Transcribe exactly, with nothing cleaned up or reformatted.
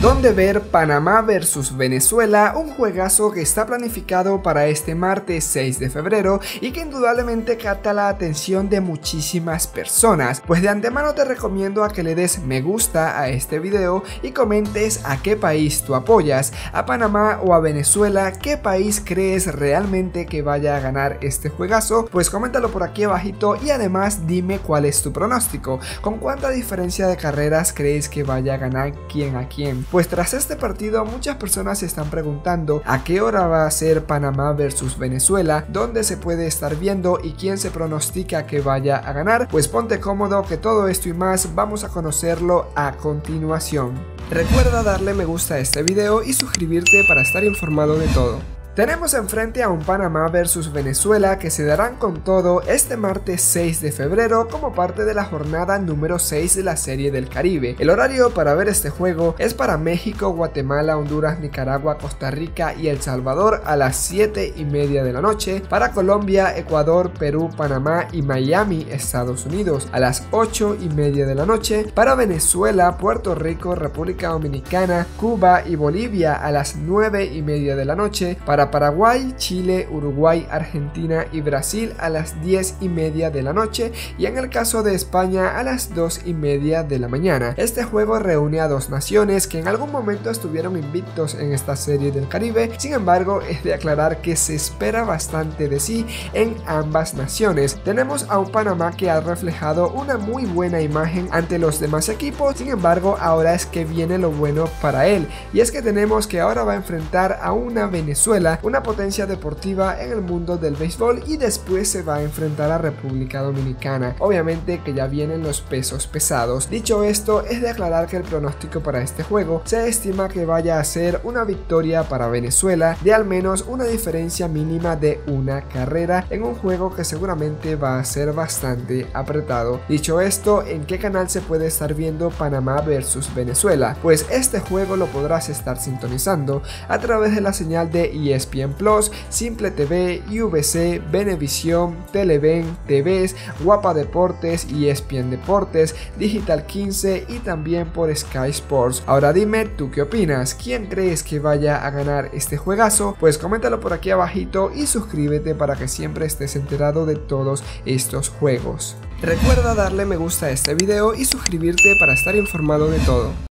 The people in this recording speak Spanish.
donde ver Panamá versus Venezuela, un juegazo que está planificado para este martes seis de febrero y que indudablemente capta la atención de muchísimas personas. Pues de antemano te recomiendo a que le des me gusta a este video y comentes a qué país tú apoyas, a Panamá o a Venezuela, qué país crees realmente que vaya a ganar este juegazo. Pues coméntalo por aquí abajito y además dime cuál es tu pronóstico, con cuánta diferencia de carreras crees que vaya a ganar quién a quién. Pues tras este partido muchas personas se están preguntando a qué hora va a ser Panamá versus Venezuela, dónde se puede estar viendo y quién se pronostica que vaya a ganar. Pues ponte cómodo que todo esto y más vamos a conocerlo a continuación. Recuerda darle me gusta a este video y suscribirte para estar informado de todo. Tenemos enfrente a un Panamá versus Venezuela que se darán con todo este martes seis de febrero como parte de la jornada número seis de la Serie del Caribe. El horario para ver este juego es para México, Guatemala, Honduras, Nicaragua, Costa Rica y El Salvador a las siete y media de la noche, para Colombia, Ecuador, Perú, Panamá y Miami, Estados Unidos a las ocho y media de la noche, para Venezuela, Puerto Rico, República Dominicana, Cuba y Bolivia a las nueve y media de la noche, para Paraguay, Chile, Uruguay, Argentina y Brasil a las diez y media de la noche y en el caso de España a las dos y media de la mañana. Este juego reúne a dos naciones que en algún momento estuvieron invictos en esta Serie del Caribe. Sin embargo, es de aclarar que se espera bastante de sí en ambas naciones. Tenemos a un Panamá que ha reflejado una muy buena imagen ante los demás equipos. Sin embargo, ahora es que viene lo bueno para él, y es que tenemos que ahora va a enfrentar a una Venezuela, una potencia deportiva en el mundo del béisbol, y después se va a enfrentar a República Dominicana. Obviamente que ya vienen los pesos pesados. Dicho esto, es de aclarar que el pronóstico para este juego se estima que vaya a ser una victoria para Venezuela de al menos una diferencia mínima de una carrera en un juego que seguramente va a ser bastante apretado. Dicho esto, ¿en qué canal se puede estar viendo Panamá versus Venezuela? Pues este juego lo podrás estar sintonizando a través de la señal de E S P N Plus, Simple T V, U V C, Venevisión, Televen, T Vs, Guapa Deportes, E S P N Deportes, Digital quince y también por Sky Sports. Ahora dime, ¿tú qué opinas? ¿Quién crees que vaya a ganar este juegazo? Pues coméntalo por aquí abajito y suscríbete para que siempre estés enterado de todos estos juegos. Recuerda darle me gusta a este video y suscribirte para estar informado de todo.